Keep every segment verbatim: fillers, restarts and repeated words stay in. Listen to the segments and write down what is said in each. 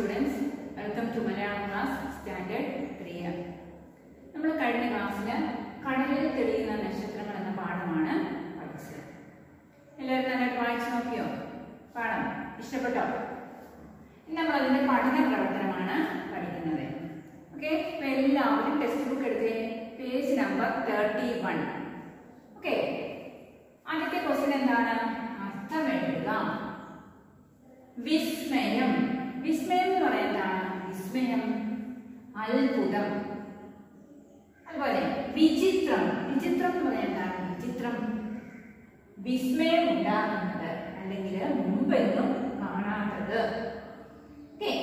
students, welcome to Malayalam class standard three. നമ്മൾ കഴിഞ്ഞ ക്ലാസ്സിൽ കടലിൽ തെളിയുന്ന നക്ഷത്രങ്ങൾ എന്ന പാഠമാണ് പഠിച്ചത്. എല്ലാവരും നന്നായിട്ട് വായിച്ചു നോക്കിയോ? പാഠം ഇഷ്ടപ്പെട്ടോ? ഇനി നമ്മൾ അതിന്റെ പഠന പ്രവർത്തനമാണ് പഠിക്കുന്നത്. ഓക്കെ, അപ്പൊ എല്ലാവരും ടെക്സ്റ്റ് ബുക്ക് എടുത്തേ, page number thirty one. Okay, ആദ്യത്തെ ക്വസ്റ്റ്യൻ എന്താണ്? അർത്ഥം എഴുതുക. വിസ്മയം. വിസ്മയം എന്ന് പറയുന്നതാണ് വിസ്മയം, അത്ഭുതം. അതുപോലെ വിചിത്രം. വിചിത്രം എന്ന് പറയുന്നതാണ് വിചിത്രം, വിസ്മയം ഉണ്ടാകുന്നത് അല്ലെങ്കിൽ മുമ്പെന്നും കാണാത്തത്. ഓക്കെ,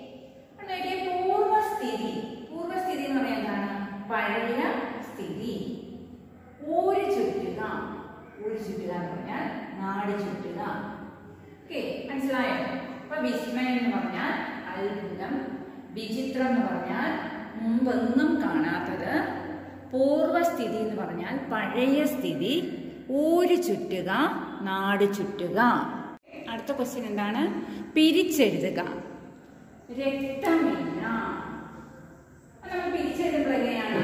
പൂർവസ്ഥിതി. പൂർവസ്ഥിതി എന്ന് പറയുന്നതാണ് പഴയ സ്ഥിതി. ഊര് ചുറ്റുക. ഊര് ചുറ്റുക എന്ന് പറഞ്ഞാൽ നാട് ചുറ്റുക. ഓക്കെ, മനസ്സിലായോ? അപ്പൊ വിസ്മയം എന്ന് പറഞ്ഞാൽ അത്ഭുതം, വിചിത്രം എന്ന് പറഞ്ഞാൽ മുമ്പൊന്നും കാണാത്തത്, പൂർവസ്ഥിതി എന്ന് പറഞ്ഞാൽ പഴയ സ്ഥിതി, ഊര് ചുറ്റുക, നാട് ചുറ്റുക. അടുത്ത ക്വസ്റ്റ്യൻ എന്താണ്? പിരിച്ചെഴുതുക. രക്തമില്ല. നമ്മൾ പിരിച്ചെഴുതുമ്പോൾ എങ്ങനെയാണ്?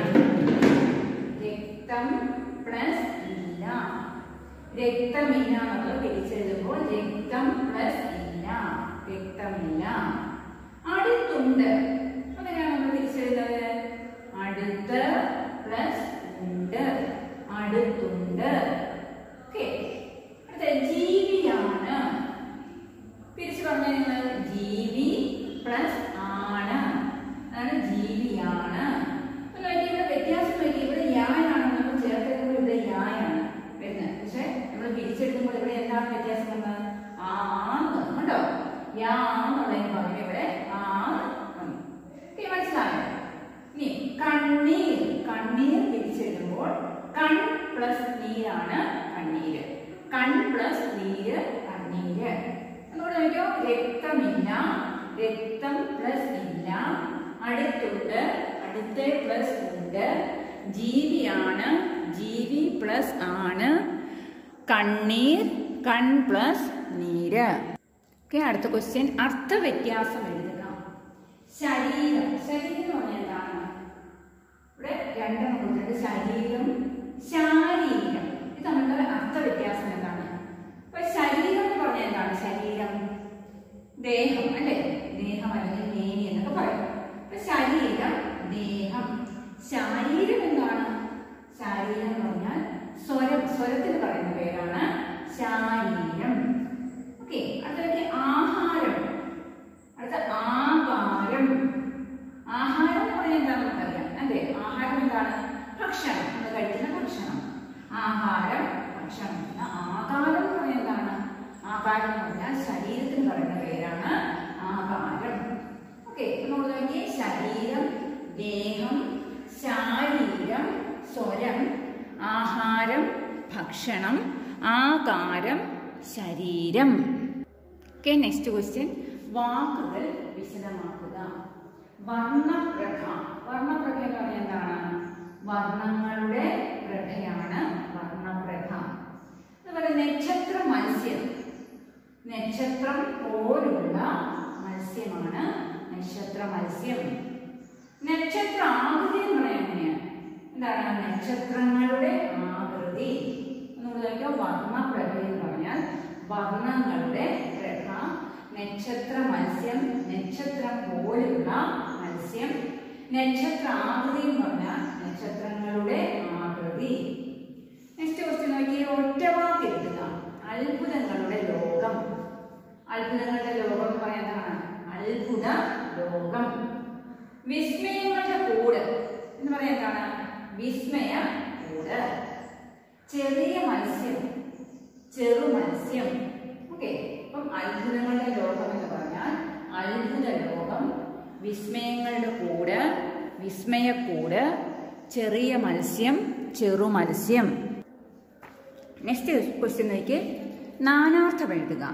രക്തം പ്ലസ് ഇല്ല. രക്തമില്ല നമ്മൾ പിരിച്ചെഴുതുമ്പോൾ രക്തം പ്ലസ് ഇല്ല, രക്തമില്ല. അടുത്തുണ്ട്. അതെങ്ങനെയാണ് നമ്മൾ പിരിച്ചെഴുതുന്നത്? അടുത്ത് പ്ലസ് ഉണ്ട്, അടുത്തുണ്ട്. ഓക്കെ, അടുത്ത ജീവിയാണ്. പിരിച്ചു പറഞ്ഞ നിങ്ങൾ ജീവി പ്ലസ് ആണ്, അതാണ് ജീവിയാണ്. ഇവിടെ വ്യത്യാസം നോക്കി, ഇവിടെ യായാണ് നമ്മൾ ചേർത്തെടുക്കുമ്പോൾ ഇവിടെ യായാണ് വരുന്നത്. പക്ഷെ നമ്മൾ പിരിച്ചെടുക്കുമ്പോൾ ഇവിടെ എന്താണ് വ്യത്യാസം വന്നത്? ആന്ന് കണ്ടോ? യാ എന്നുള്ളതിന് പകരം ഇവിടെ ആ. മനസ്സിലായോ? ഇനി കണ്ണീർ. കണ്ണീർ പിരിച്ചെഴുതുമ്പോൾ കൺ പ്ലസ് നീരാണ് കണ്ണീര്. കൺ പ്ലസ് നീര് കണ്ണീര്. അതുകൊണ്ട് നോക്കിയോ, രക്തമില്ല, രക്തം പ്ലസ് ഇല്ല, അടുത്തുണ്ട്, അടുത്ത് പ്ലസ് ഉണ്ട്, ജീവിയാണ്, ജീവി പ്ലസ് ആണ്, കണ്ണീർ, കൺ പ്ലസ് നീര്. ഓക്കെ, അടുത്ത ക്വസ്റ്റ്യൻ അർത്ഥവ്യത്യാസം എഴുതുക. ശരീരം. ശരീരം എന്ന് പറഞ്ഞാൽ എന്താണ്? ഇവിടെ രണ്ടെണ്ണം കൊടുത്തിട്ടുണ്ട്, ശരീരം, ശാരീരം. ഇത് തമ്മിലുള്ള അർത്ഥവ്യത്യാസം എന്താണ്? അപ്പൊ ശരീരം എന്ന് പറഞ്ഞാൽ എന്താണ്? ശരീരം ദേഹം അല്ലെ, ദേഹം അല്ലെങ്കിൽ മേനി എന്നൊക്കെ പറയും. അപ്പൊ ശരീരം ദേഹം. ശാരീരം എന്താണ്? ശാരീരം എന്ന് പറഞ്ഞാൽ സ്വരം, സ്വരത്തിൽ പറയുന്ന പേരാണ് ശാരീരം. ഓക്കെ, അടുത്ത ആഹാരം. അടുത്ത ആകാരം. ആഹാരം എന്ന് പറഞ്ഞാൽ എന്താണെന്ന് നമുക്കറിയാം അല്ലേ? ആഹാരം എന്താണ്? ഭക്ഷണം, നമ്മൾ കഴിക്കുന്ന ഭക്ഷണം. ആഹാരം ഭക്ഷണം. ആകാരം എന്ന് പറഞ്ഞാൽ എന്താണ്? ആകാരം എന്ന് പറഞ്ഞാൽ ശരീരത്തിന് പറയുന്ന പേരാണ് ആകാരം. ഓക്കെ, നമ്മൾ നോക്കിയേ, ശരീരം, ദേഹം, ശാരീരം, സ്വരം, ആഹാരം, ഭക്ഷണം, ആകാരം, ശരീരം. ഓക്കെ, നെക്സ്റ്റ് ക്വസ്റ്റ്യൻ വാക്കുകൾ വിശദമാക്കുക. വർണ്ണപ്രഭ. വർണ്ണപ്രഭ എന്ന് പറഞ്ഞാൽ എന്താണ്? വർണ്ണങ്ങളുടെ പ്രഭയാണ് വർണ്ണപ്രഭ. അതുപോലെ നക്ഷത്ര മത്സ്യം. നക്ഷത്രം പോലുള്ള മത്സ്യമാണ് നക്ഷത്ര മത്സ്യം. നക്ഷത്ര ആകൃതി എന്ന് പറയാൻ എങ്ങനെയാണ്? എന്താണ്? നക്ഷത്രങ്ങളുടെ ആകൃതി. എന്നുള്ളതൊക്കെ വർണ്ണപ്രഭ എന്ന് പറഞ്ഞാൽ വർണ്ണങ്ങളുടെ പ്രഭ. നക്ഷത്ര മത്സ്യം, നക്ഷത്രം പോലുള്ള മത്സ്യം. നക്ഷത്ര ആകൃതി എന്ന് പറഞ്ഞാൽ നക്ഷത്രങ്ങളുടെ ആകൃതി. നെക്സ്റ്റ് ക്വസ്റ്റ്യൻ നോക്കി, ഒറ്റവാക്ക് എഴുതുക. അത്ഭുതങ്ങളുടെ ലോകം. അത്ഭുതങ്ങളുടെ ലോകം എന്ന് പറയുന്നതാണ് അത്ഭുത ലോകം. വിസ്മയങ്ങളുടെ കൂട് എന്ന് പറയുന്നതാണ് വിസ്മയ കൂട്. ചെറിയ മത്സ്യം, ചെറു മത്സ്യം. ഓക്കെ, അപ്പം അത്ഭുതങ്ങളുടെ ലോകം എന്ന് പറഞ്ഞാൽ അത്ഭുത ലോകം, വിസ്മയങ്ങളുടെ കൂട്, വിസ്മയക്കൂട്, ചെറിയ മത്സ്യം, ചെറു മത്സ്യം. നെക്സ്റ്റ് ക്വസ്റ്റ്യൻ നോക്കി, നാനാർത്ഥം എഴുതുക.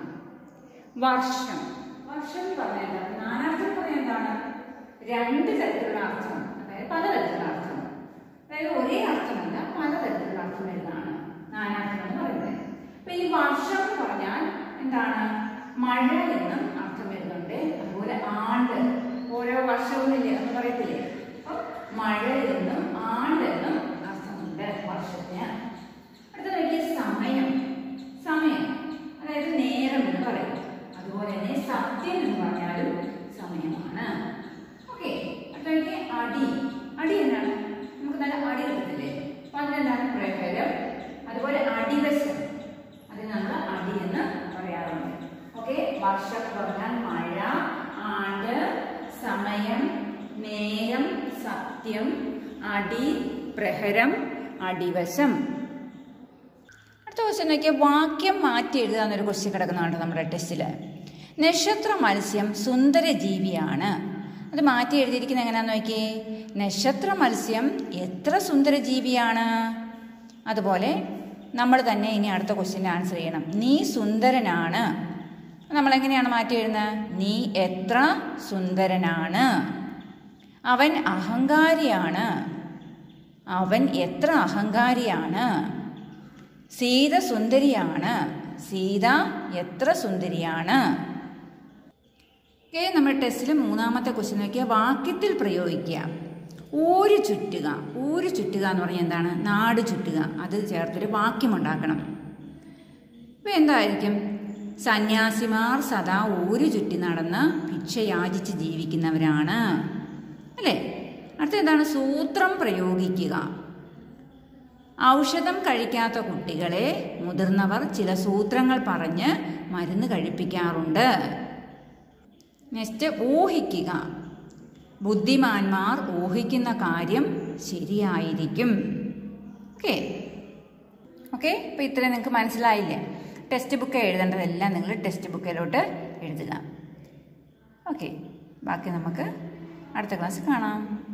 വർഷം. വർഷം എന്ന് പറഞ്ഞാൽ എന്താണ്? നാനാർത്ഥം എന്ന് പറഞ്ഞാൽ എന്താണ്? രണ്ട് തരത്തിലുള്ള അർത്ഥം, അതായത് പലതരത്തിലുള്ള അർത്ഥം. അതായത് ഒരേ അർത്ഥമല്ല, പലതരത്തിലുള്ള അർത്ഥം എഴുതാണ് നാനാർത്ഥം എന്ന് പറയുന്നത്. അപ്പൊ ഈ വർഷം എന്ന് പറഞ്ഞാൽ എന്താണ്? മഴ എന്നും അർത്ഥം വരുന്നുണ്ട്, അതുപോലെ അതുപോലെ ആണ്ട് ഓരോ വർഷവുമില്ലേ എന്ന് പറയത്തില്ലേ. അപ്പൊ മഴ എന്നും ആണ്ടെന്നും അർത്ഥമുണ്ട് വർഷത്തിന്. അടുത്ത നോക്കിയ സമയം. സമയം അതായത് നേരം എന്ന് പറയും. അതുപോലെ തന്നെ സത്യം എന്ന് പറഞ്ഞാലും സമയമാണ്. ഓക്കെ. അടുത്ത നോക്കിയ അടി. അടി എന്താണ്? നമുക്ക് നല്ല അടി കിട്ടത്തില്ലേ. അപ്പൊ അതിനെന്താണ്? പ്രഹരം. അതുപോലെ അടിവശം, അതിന് നമ്മൾ അടി എന്ന് പറയാറുണ്ട്. ഓക്കെ. വർഷം പറഞ്ഞാൽ മഴ, ആണ്ട്, സമയം, നേരം, സത്യം, അടി, പ്രഹരം, അടിവശം. അടുത്ത ക്വസ്റ്റ്യൻ നോക്കിയാൽ വാക്യം മാറ്റി എഴുതുക എന്നൊരു ക്വസ്റ്റ്യൻ കിടക്കുന്നുണ്ട് നമ്മുടെ ടെസ്റ്റിൽ. നക്ഷത്ര മത്സ്യം സുന്ദര ജീവിയാണ്. അത് മാറ്റി എഴുതിയിരിക്കുന്നത് എങ്ങനെയാണെന്ന് നോക്കിയേ. നക്ഷത്ര മത്സ്യം എത്ര സുന്ദര ജീവിയാണ്. അതുപോലെ നമ്മൾ തന്നെ ഇനി അടുത്ത ക്വസ്റ്റ്യൻ്റെ ആൻസർ ചെയ്യണം. നീ സുന്ദരനാണ്. നമ്മളെങ്ങനെയാണ് മാറ്റി എഴുതുന്നത്? നീ എത്ര സുന്ദരനാണ്. അവൻ അഹങ്കാരിയാണ്. അവൻ എത്ര അഹങ്കാരിയാണ്. സീത സുന്ദരിയാണ്. സീത എത്ര സുന്ദരിയാണ്. ഓക്കെ. നമ്മുടെ ടെസ്റ്റിൽ മൂന്നാമത്തെ ക്വസ്റ്റ്യൻ നോക്കിയാൽ വാക്യത്തിൽ പ്രയോഗിക്കുക. ഊര് ചുറ്റുക. ഊര് ചുറ്റുക എന്ന് പറഞ്ഞാൽ എന്താണ്? നാട് ചുറ്റുക. അത് ചേർത്തൊരു വാക്യം ഉണ്ടാക്കണം. ഇപ്പം എന്തായിരിക്കും? സന്യാസിമാർ സദാ ഊര് ചുറ്റി നടന്ന് ഭിക്ഷ യാചിച്ച് ജീവിക്കുന്നവരാണ് അല്ലേ. അടുത്ത എന്താണ്? സൂത്രം പ്രയോഗിക്കുക. ഔഷധം കഴിക്കാത്ത കുട്ടികളെ മുതിർന്നവർ ചില സൂത്രങ്ങൾ പറഞ്ഞ് മരുന്ന് കഴിപ്പിക്കാറുണ്ട്. നെക്സ്റ്റ് ഊഹിക്കുക. ബുദ്ധിമാന്മാർ ഊഹിക്കുന്ന കാര്യം ശരിയായിരിക്കും. ഓക്കെ. ഓക്കെ. അപ്പോൾ ഇത്രയും നിങ്ങൾക്ക് മനസ്സിലായില്ലേ? ടെക്സ്റ്റ് ബുക്ക് എഴുതേണ്ടതെല്ലാം നിങ്ങൾ ടെക്സ്റ്റ് ബുക്കിലോട്ട് എഴുതുക. ഓക്കെ. ബാക്കി നമുക്ക് അടുത്ത ക്ലാസ് കാണാം.